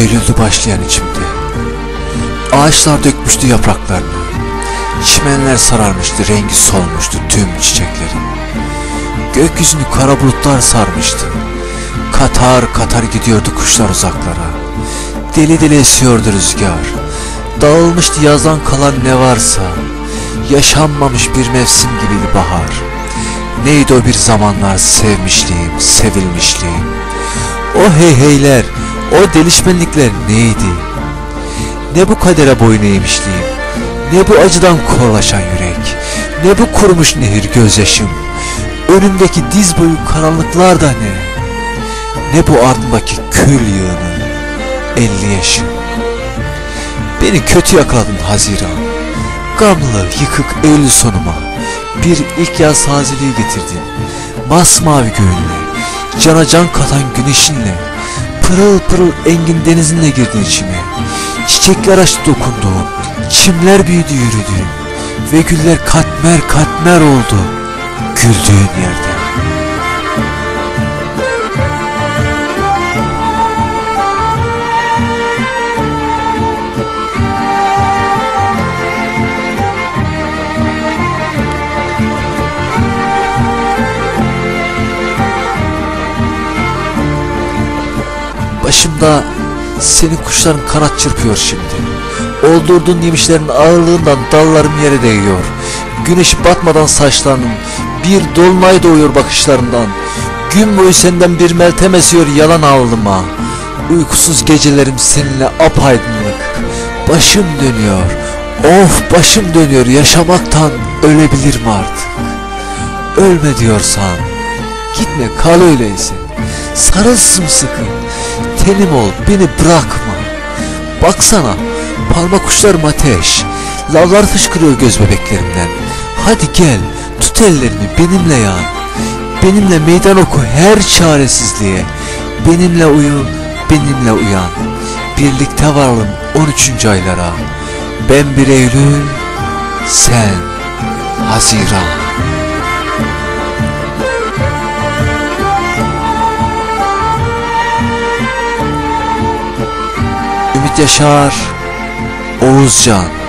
Eylül'dü başlayan içimde. Ağaçlar dökmüştü yapraklarını. Çimenler sararmıştı, rengi solmuştu tüm çiçeklerin. Gökyüzünü kara bulutlar sarmıştı. Katar katar gidiyordu kuşlar uzaklara. Deli deli esiyordu rüzgar. Dağılmıştı yazdan kalan ne varsa. Yaşanmamış bir mevsim gibiydi bahar. Neydi o bir zamanlar sevmişliğim, sevilmişliğim. O heyheyler, o delişmenlikler neydi? Ne bu kadere boyun eğmişliğim, ne bu acıdan korlaşan yürek, ne bu kurumuş nehir gözyaşım. Önümdeki diz boyu karanlıklar da ne? Ne bu ardımdaki kül yığını, 50 yaşım. Beni kötü yakaladın Haziran. Gamlı, yıkık Eylül sonuma bir ilk yaz tazeliği getirdin. Masmavi göğünle, cana can katan güneşinle, pırıl pırıl engin denizinle girdin içime. Çiçekler açtı dokunduğum, çimler büyüdü yürüdüğüm ve güller katmer katmer oldu güldüğün yerde. Başımda senin kuşların kanat çırpıyor şimdi. Oldurduğun yemişlerin ağırlığından dallarım yere değiyor. Güneş batmadan saçlarının bir dolunay doğuyor bakışlarından. Gün boyu senden bir meltem esiyor yalan ağlıma. Uykusuz gecelerim seninle apaydınlık. Başım dönüyor, of başım dönüyor, yaşamaktan ölebilirim artık. Ölme diyorsan gitme, kal öyleyse. Sarıl sımsıkı, tenim ol, beni bırakma. Baksana, parmak uçlarım ateş, lavlar fışkırıyor göz bebeklerimden. Hadi gel, tut ellerimi, benimle yan. Benimle meydan oku her çaresizliğe. Benimle uyu, benimle uyan. Birlikte varalım 13. aylara. Ben bir Eylül, sen Haziran. Ümit Yaşar, Oğuzcan.